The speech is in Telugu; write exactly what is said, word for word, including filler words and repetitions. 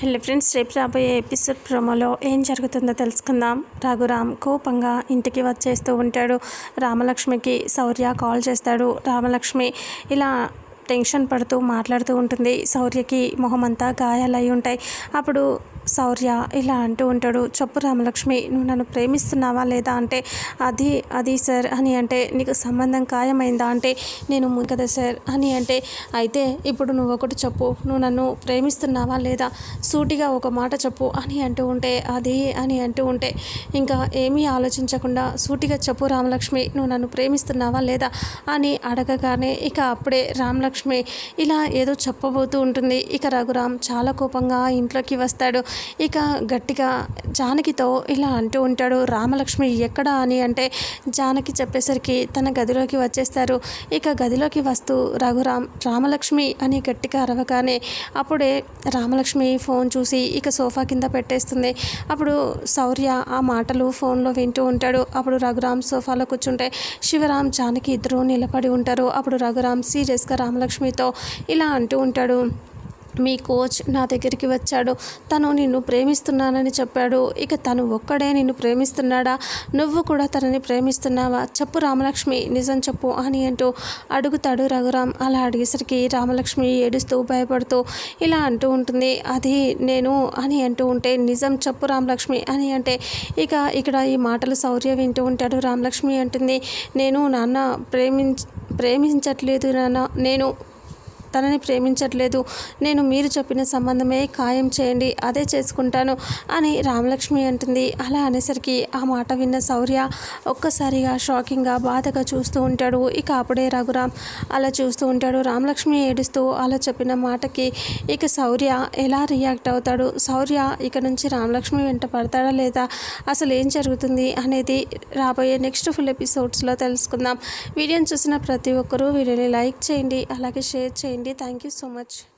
హలో ఫ్రెండ్స్, రేపు రాబోయే ఎపిసోడ్ ప్రోమోలో ఏం జరుగుతుందో తెలుసుకుందాం. రఘురామ్ కోపంగా ఇంటికి వచ్చేస్తూ ఉంటాడు. రామలక్ష్మికి శౌర్య కాల్ చేస్తాడు. రామలక్ష్మి ఇలా టెన్షన్ పడుతూ మాట్లాడుతూ ఉంటుంది. శౌర్యకి మొహమంతా గాయాలయ్యి ఉంటాయి. అప్పుడు శౌర్య ఇలా అంటూ ఉంటాడు, చెప్పు రామలక్ష్మి, నువ్వు నన్ను ప్రేమిస్తున్నావా లేదా అంటే, అది అది సార్ అని అంటే, నీకు సంబంధం ఖాయమైందా అంటే, నేను కదా సార్ అని అంటే, అయితే ఇప్పుడు నువ్వు ఒకటి చెప్పు, నువ్వు నన్ను ప్రేమిస్తున్నావా లేదా, సూటిగా ఒక మాట చెప్పు అని అంటూ ఉంటే, అది అని అంటూ ఉంటే, ఇంకా ఏమీ ఆలోచించకుండా సూటిగా చెప్పు రామలక్ష్మి, నువ్వు నన్ను ప్రేమిస్తున్నావా లేదా అని అడగగానే ఇక అప్పుడే రామలక్ష్మి ఇలా ఏదో చెప్పబోతూ ఉంటుంది. ఇక రఘురామ్ చాలా కోపంగా ఇంట్లోకి వస్తాడు. ఇక గట్టిగా జానకితో ఇలా అంటూ ఉంటాడు, రామలక్ష్మి ఎక్కడా అని అంటే, జానకి చెప్పేసరికి తన గదిలోకి వచ్చేస్తారు. ఇక గదిలోకి వస్తూ రఘురామ్ రామలక్ష్మి అని గట్టిగా అరవగానే అప్పుడే రామలక్ష్మి ఫోన్ చూసి ఇక సోఫా కింద పెట్టేస్తుంది. అప్పుడు శౌర్య ఆ మాటలు ఫోన్లో వింటూ ఉంటాడు. అప్పుడు రఘురామ్ సోఫాలో కూర్చుంటే శివరామ్ జానకి ఇద్దరు నిలబడి ఉంటారు. అప్పుడు రఘురామ్ సీరియస్గా రామలక్ష్మితో ఇలా అంటూ ఉంటాడు, మీ కోచ్ నా దగ్గరికి వచ్చాడు, తను నిన్ను ప్రేమిస్తున్నానని చెప్పాడు. ఇక తను ఒక్కడే నిన్ను ప్రేమిస్తున్నాడా, నువ్వు కూడా తనని ప్రేమిస్తున్నావా, చెప్పు రామలక్ష్మి, నిజం చెప్పు అని అంటూ అడుగుతాడు రఘురామ్. అలా అడిగేసరికి రామలక్ష్మి ఏడుస్తూ భయపడుతూ ఇలా అంటూ ఉంటుంది, అది నేను అని అంటూ ఉంటే, నిజం చెప్పు రామలక్ష్మి అని అంటే, ఇక ఇక్కడ ఈ మాటలు శౌర్య వింటూ ఉంటాడు. రామలక్ష్మి అంటుంది, నేను నాన్న ప్రేమించ ప్రేమించట్లేదు నాన్న, నేను తనని ప్రేమించట్లేదు, నేను మీరు చెప్పిన సంబంధమే ఖాయం చేయండి, అదే చేసుకుంటాను అని రామలక్ష్మి అంటుంది. అలా అనేసరికి ఆ మాట విన్న శౌర్య ఒక్కసారిగా షాకింగ్గా బాధగా చూస్తూ ఉంటాడు. ఇక అప్పుడే రఘురామ్ అలా చూస్తూ ఉంటాడు. రామలక్ష్మి ఏడుస్తూ అలా చెప్పిన మాటకి ఇక శౌర్య ఎలా రియాక్ట్ అవుతాడు, శౌర్య ఇక నుంచి రామలక్ష్మి వెంట పడతాడా లేదా, అసలు ఏం జరుగుతుంది అనేది రాబోయే నెక్స్ట్ ఫుల్ ఎపిసోడ్స్లో తెలుసుకుందాం. వీడియోని చూసిన ప్రతి ఒక్కరూ వీడియోని లైక్ చేయండి, అలాగే షేర్ చేయండి. Thank you so much.